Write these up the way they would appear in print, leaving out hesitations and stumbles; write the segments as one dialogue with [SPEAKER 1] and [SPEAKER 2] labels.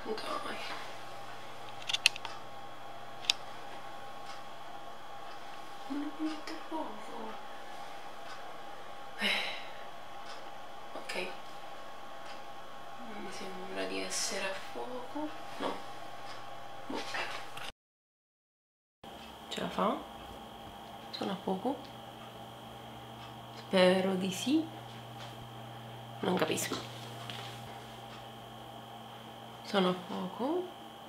[SPEAKER 1] Dai. Non mi mette fuoco. Ok. Non mi sembra di essere a fuoco. No. Boh. Ce la fa? Sono a fuoco? Spero di sì. Non capisco. Sono a fuoco.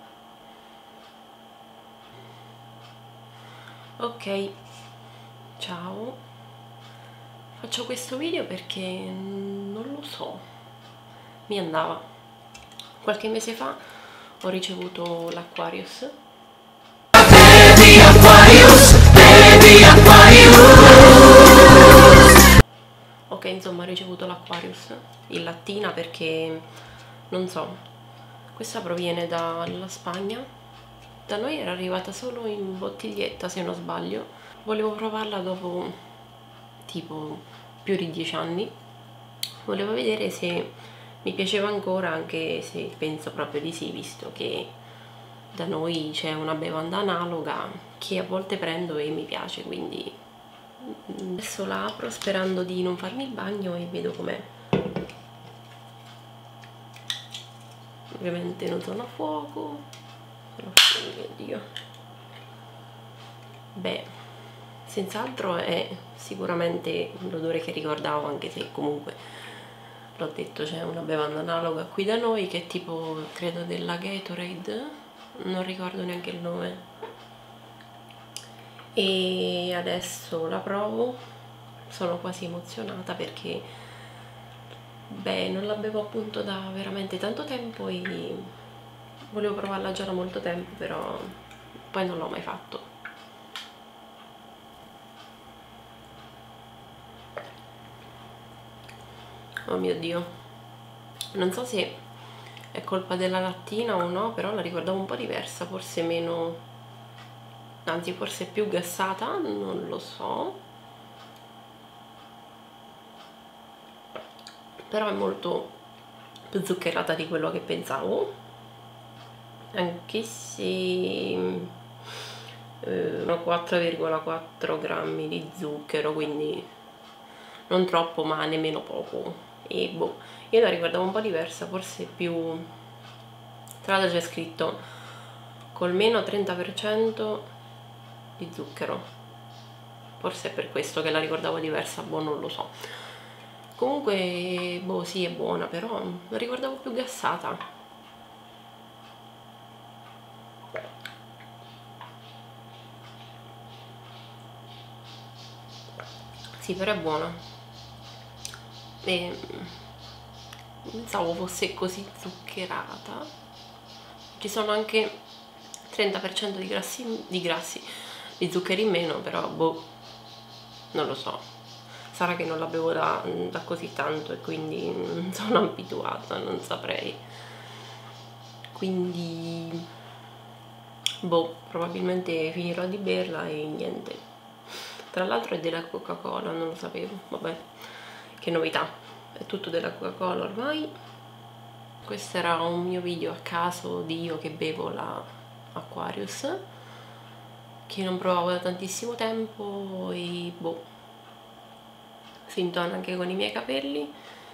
[SPEAKER 1] Ok. Ciao. Faccio questo video perché non lo so. Mi andava. Qualche mese fa ho ricevuto l'Aquarius. Ok, insomma, ho ricevuto l'Aquarius in lattina perché non so, questa proviene dalla Spagna. Da noi era arrivata solo in bottiglietta, se non sbaglio. Volevo provarla dopo tipo più di 10 anni. Volevo vedere se mi piaceva ancora, anche se penso proprio di sì, visto che da noi c'è una bevanda analoga che a volte prendo e mi piace, quindi adesso la apro sperando di non farmi il bagno e vedo com'è. Ovviamente non sono a fuoco. Oh mio Dio. Beh, senz'altro è sicuramente l'odore che ricordavo, anche se comunque l'ho detto, c'è una bevanda analoga qui da noi che è tipo, credo, della Gatorade, non ricordo neanche il nome. E adesso la provo, sono quasi emozionata perché beh, non la bevo appunto da veramente tanto tempo e volevo provarla già da molto tempo, però poi non l'ho mai fatto. Oh mio Dio, non so se è colpa della lattina o no, però la ricordavo un po' diversa, forse meno, anzi forse più gassata, non lo so, però è molto più zuccherata di quello che pensavo, anche se 4,4 grammi di zucchero, quindi non troppo ma nemmeno poco. E boh, io la ricordavo un po' diversa, forse più, tra l'altro c'è scritto col meno 30% di zucchero, forse è per questo che la ricordavo diversa, boh, non lo so. Comunque boh, sì, è buona, però la ricordavo più gassata. Sì, però è buona. E pensavo fosse così zuccherata. Ci sono anche 30% di zuccheri in meno, però boh, non lo so, sarà che non la bevo da così tanto e quindi non sono abituata, non saprei, quindi boh, probabilmente finirò di berla e niente. Tra l'altro è della Coca-Cola, non lo sapevo, vabbè, che novità, è tutto della Coca-Cola ormai. Questo era un mio video a caso di io che bevo la Aquarius, che non provavo da tantissimo tempo e boh, si intona anche con i miei capelli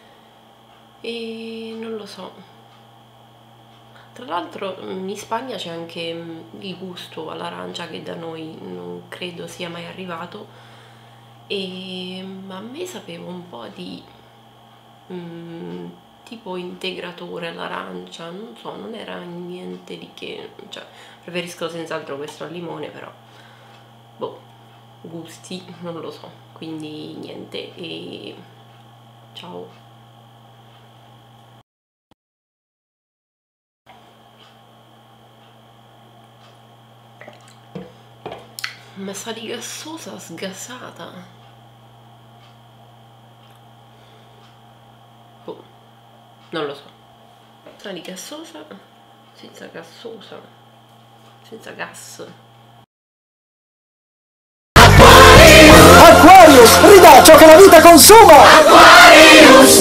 [SPEAKER 1] e non lo so. Tra l'altro in Spagna c'è anche il gusto all'arancia che da noi non credo sia mai arrivato, e a me sapeva un po' di tipo integratore all'arancia, non so, non era niente di che, cioè preferisco senz'altro questo al limone, però boh, gusti non lo so, quindi niente, e ciao. Ma sa di gassosa sgassata, boh, non lo so, sa di gassosa senza gassosa, senza gas.
[SPEAKER 2] Aquarius ridà ciò che la vita consuma! Aquarius!